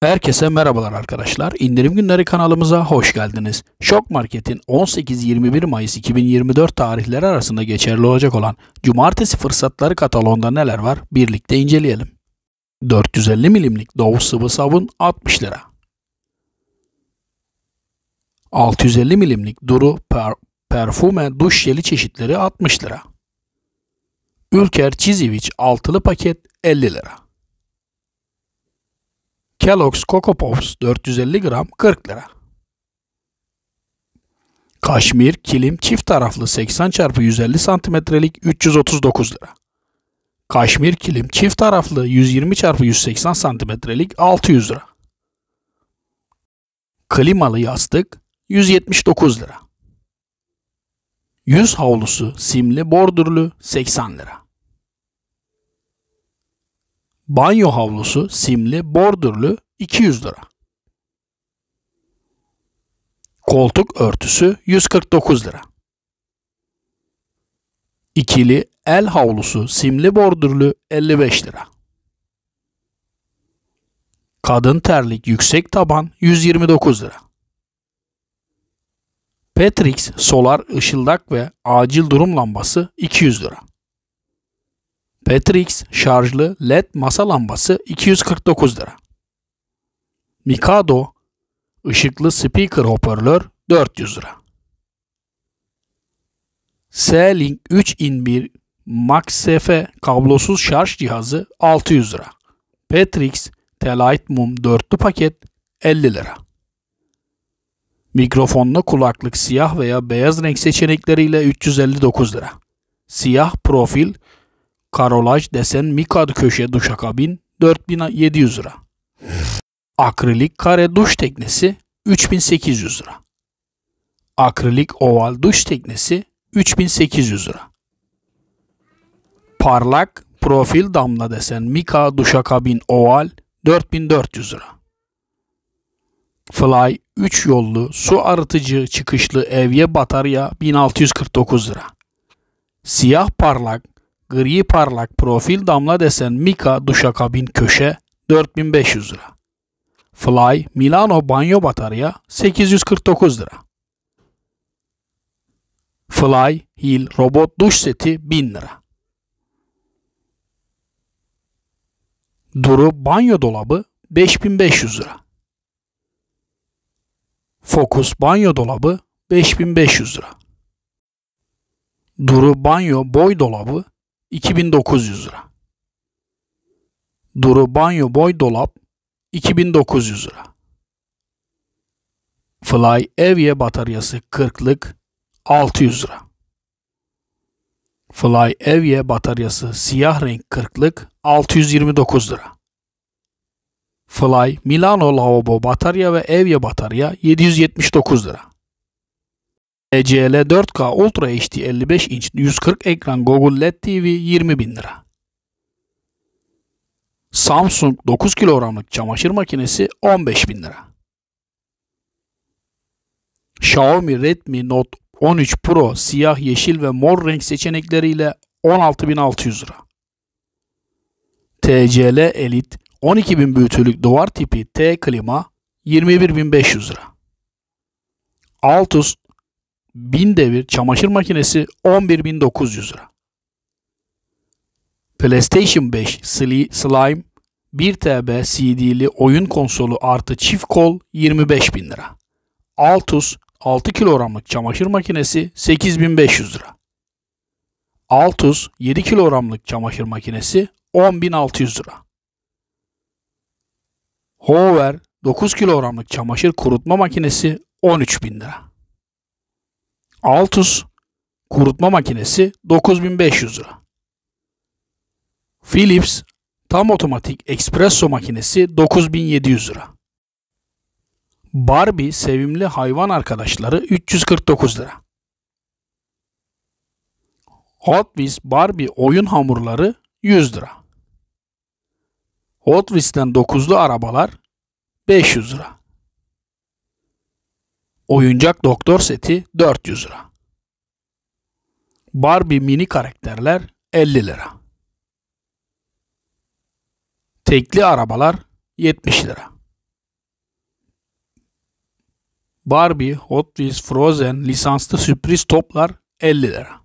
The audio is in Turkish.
Herkese merhabalar arkadaşlar. İndirim Günleri kanalımıza hoş geldiniz. Şok Market'in 18-21 Mayıs 2024 tarihleri arasında geçerli olacak olan Cumartesi fırsatları kataloğunda neler var birlikte inceleyelim. 450 milimlik Dove sıvı sabun 60 lira. 650 milimlik Duru Parfume duş jeli çeşitleri 60 lira. Ülker Cheezy altılı paket 50 lira. Kellogg's Coco Pops 450 gram 40 lira. Kaşmir kilim çift taraflı 80 x 150 santimetrelik 339 lira. Kaşmir kilim çift taraflı 120 x 180 santimetrelik 600 lira. Klimalı yastık 179 lira. Yüz havlusu simli bordürlü 80 lira. Banyo havlusu simli bordürlü 200 lira. Koltuk örtüsü 149 lira. İkili el havlusu simli bordürlü 55 lira. Kadın terlik yüksek taban 129 lira. Petrix solar ışıldak ve acil durum lambası 200 lira. Petrix şarjlı led masa lambası 249 lira. Mikado ışıklı speaker hoparlör 400 lira. S-Link 3-in-1 MagSafe kablosuz şarj cihazı 600 lira. Petrix T-Lite mum dörtlü paket 50 lira. Mikrofonlu kulaklık siyah veya beyaz renk seçenekleriyle 359 lira. Siyah profil karolaj desen mikado köşe duşakabin 4700 lira. Akrilik kare duş teknesi 3800 lira. Akrilik oval duş teknesi 3800 lira. Parlak profil damla desen mika duşakabin oval 4400 lira. Fly 3 yollu su arıtıcı çıkışlı evye batarya 1649 lira. Siyah parlak gri parlak profil damla desen mika duşakabin köşe 4500 lira. Fly Milano banyo batarya 849 lira. Fly Hill robot duş seti 1000 lira. Duru banyo dolabı 5500 lira. Focus banyo dolabı 5500 lira. Duru banyo boy dolabı 2900 lira. Duru banyo boy dolap 2900 lira. Fly evye bataryası 40'lık 600 lira. Fly evye bataryası siyah renk 40'lık 629 lira. Fly Milano lavabo batarya ve evye batarya 779 lira. TCL 4K Ultra HD 55 inç 140 ekran Google LED TV 20.000 lira. Samsung 9 kilogramlık çamaşır makinesi 15.000 lira. Xiaomi Redmi Note 13 Pro siyah, yeşil ve mor renk seçenekleriyle 16.600 lira. TCL Elite 12.000 büyütülük duvar tipi T klima 21.500 lira. Altus 1000 devir çamaşır makinesi 11.900 lira. PlayStation 5 Slime 1 TB CD'li oyun konsolu artı çift kol 25.000 lira. Altus 6 kilogramlık çamaşır makinesi 8.500 lira. Altus 7 kilogramlık çamaşır makinesi 10.600 lira. Hover 9 kilogramlık çamaşır kurutma makinesi 13.000 lira. Altus kurutma makinesi 9.500 lira. Philips tam otomatik espresso makinesi 9.700 lira. Barbie sevimli hayvan arkadaşları 349 lira. Hot Wheels Barbie oyun hamurları 100 lira. Hot Wheels'ten 9'lu arabalar 500 lira. Oyuncak doktor seti 400 lira. Barbie mini karakterler 50 lira. Tekli arabalar 70 lira. Barbie, Hot Wheels, Frozen lisanslı sürpriz toplar 50 lira.